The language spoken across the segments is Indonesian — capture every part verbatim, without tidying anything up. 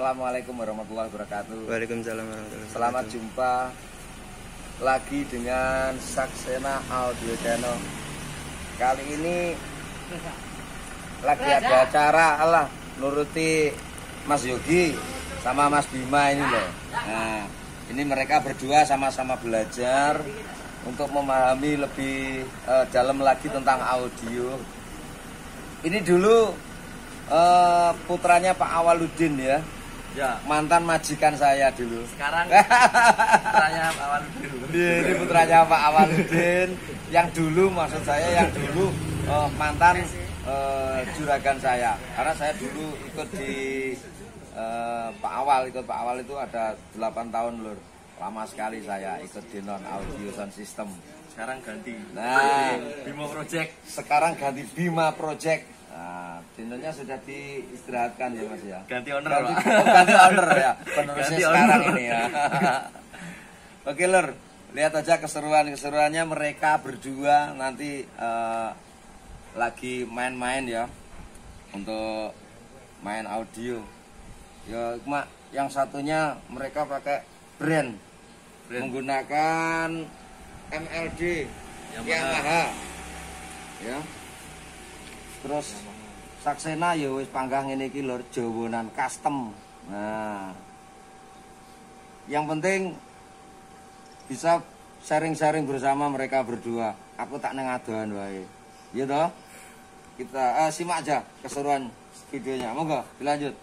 Assalamualaikum warahmatullahi wabarakatuh. Waalaikumsalam warahmatullahi wabarakatuh. Selamat jumpa lagi dengan Saksena Audio Channel. Kali ini lagi ada acara Allah nuruti Mas Yogi sama Mas Bima ini loh. Nah, ini mereka berdua sama-sama belajar untuk memahami lebih uh, dalam lagi tentang audio. Ini dulu uh, putranya Pak Awaludin ya. Ya. Mantan majikan saya dulu. Sekarang putranya Pak Awaludin. Ini putranya Pak Awaludin. Yang dulu maksud saya yang dulu uh, mantan uh, juragan saya. Karena saya dulu ikut di uh, Pak Awal, ikut Pak Awal itu ada delapan tahun lur. Lama sekali saya ikut di non audio sound system. Sekarang ganti. Nah, Bima Project. Sekarang ganti Bima Project. Nah, channelnya sudah diistirahatkan ya Mas ya. Ganti owner, ganti, Pak. oh, ganti owner ya. Penerusnya Ganti sekarang owner. ini ya. Oke lur, lihat aja keseruan-keseruannya mereka berdua nanti uh, lagi main-main ya. Untuk main audio. Ya, mak, yang satunya mereka pakai brand, brand. Menggunakan M L D Yamaha. Yamaha. Ya. Terus Saksena ya wis panggang ngene iki lho, jawonan custom. Nah. Yang penting bisa sharing-sharing bersama mereka berdua. Aku tak neng adohan wae. Iya toh? Kita uh, simak aja keseruan videonya. Monggo dilanjut.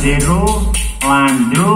Zero Landro.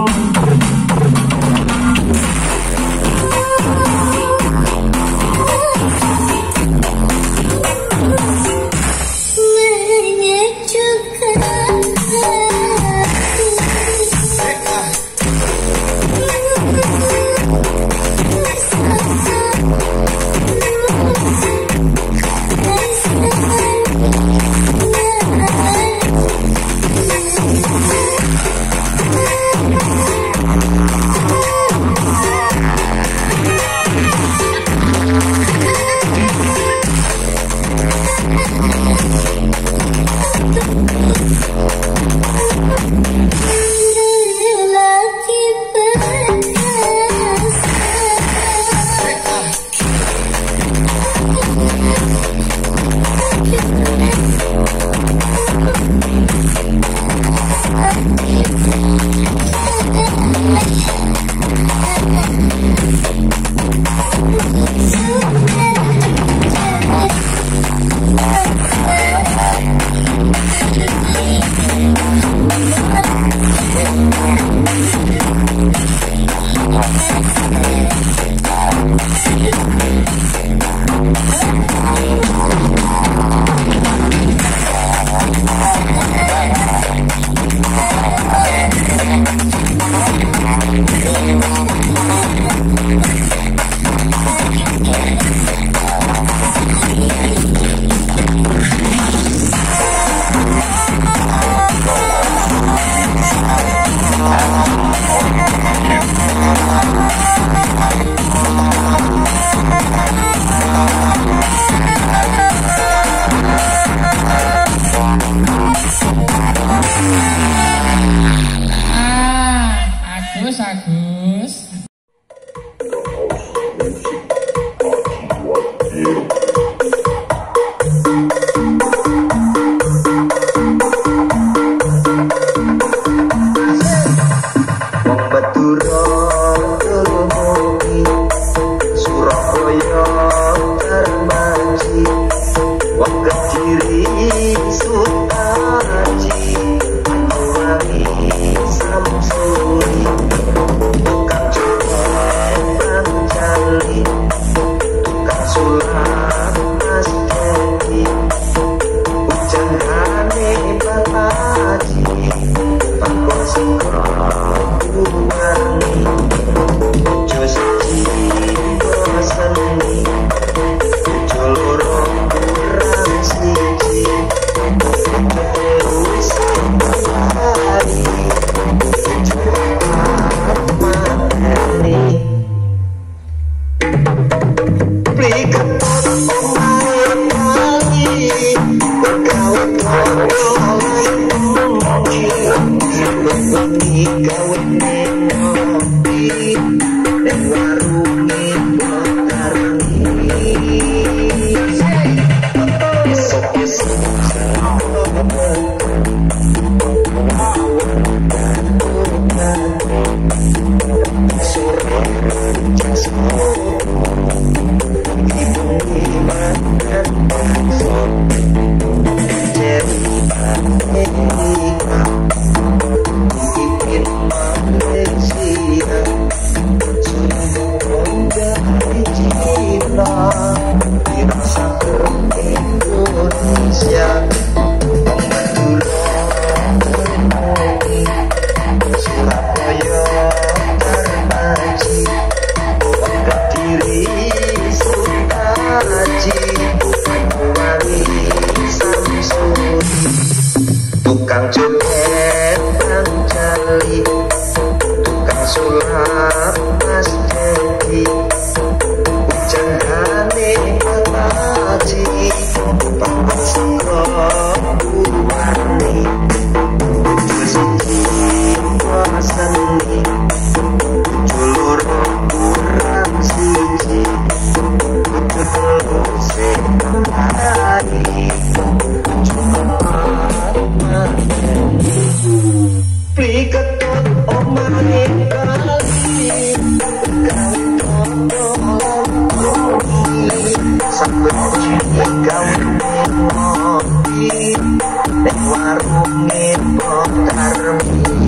Tukang joget dan jali, tukang sulap mas jadi, janggane kelaji, papat sekolah warni, siji wasani, julur kurang siji, julur sekali, beli ketut omahe kali sambet gawe ngopi nek warunge potar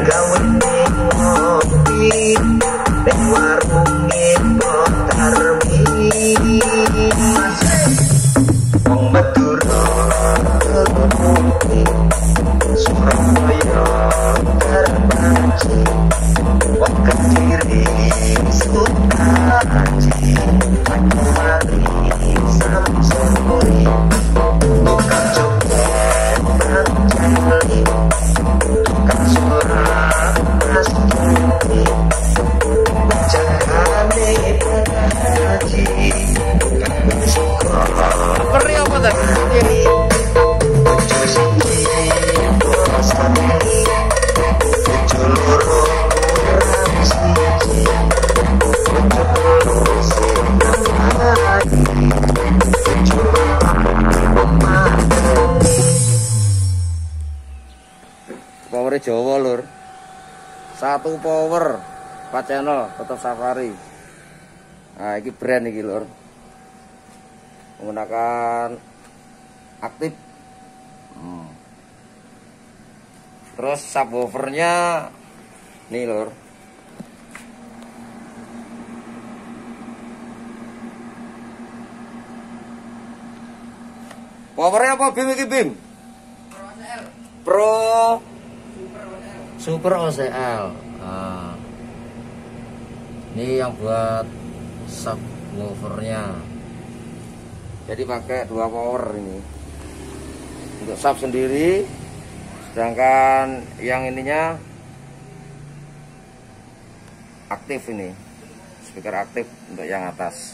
gawe ngopi ning warunge Potarmi wong Madura Surabaya terbanci wong Kediri Sukaji Mari Samsuri tukang joget Panjali tukang surat Pasti Jagane Haji tukang suka Peri apa tadi? Ojo siji bosane ojo loro kurang siji ojo loro sing ngamati ojo pemati Power Jawa lur. Satu power empat channel tetap Safari. Nah, ini brand ini lur. Menggunakan aktif. Hmm. Terus subwoofernya nih lur. Powernya apa Bim iki Bim? Pro Super O C L. Nah, ini yang buat subwoofernya. Jadi pakai dua power ini. Untuk sub sendiri, sedangkan yang ininya aktif ini. Speaker aktif untuk yang atas.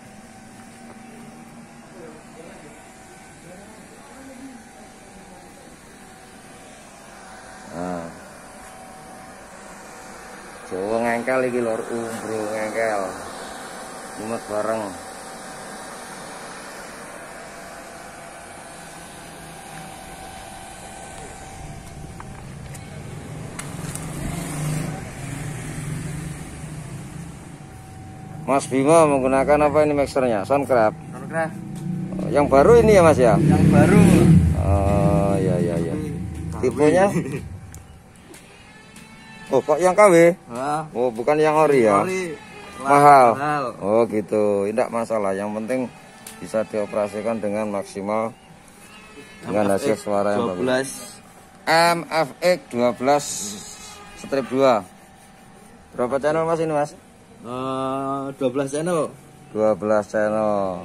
Nah. Jawa ngengkel iki lur, umbro ngengkel. Mumet bareng. Mas Bima menggunakan apa ini mixernya? Soundcraft. Soundcraft. Oh, yang baru ini ya Mas ya? Yang baru. Oh iya iya iya. Tipenya? Oh kok yang K W? Wah, Oh bukan yang ori ya? ori. Mahal. Mahal. Oh gitu, tidak masalah. Yang penting bisa dioperasikan dengan maksimal dengan hasil suara yang bagus. M F X dua belas strip dua. Berapa channel Mas ini Mas? Uh, dua belas channel. dua belas channel.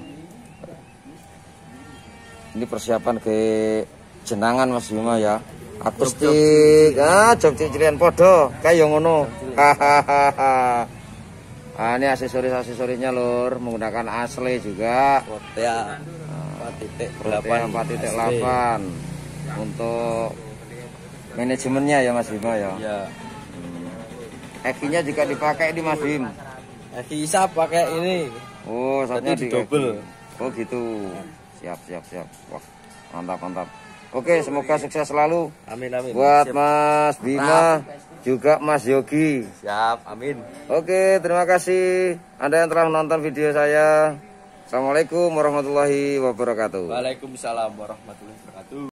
Ini persiapan ke jenangan Mas Bima ya. Akustik, ah job cicilan podo kayak yang ngono. Hahaha. Ah ini aksesoris-aksesorisnya lur, menggunakan asli juga. Ya. empat titik empat titik delapan untuk manajemennya ya Mas Bima ya. Ya. Ekinya juga dipakai di Mas Bim. Bisa pakai ini. Oh, saatnya di di double. Oh gitu. Siap siap siap. Wah, mantap mantap. Oke, semoga sukses selalu Amin amin. buat Siap. Mas Bima juga Mas Yogi. Siap, amin. Oke, terima kasih Anda yang telah menonton video saya. Assalamualaikum warahmatullahi wabarakatuh. Waalaikumsalam warahmatullahi wabarakatuh.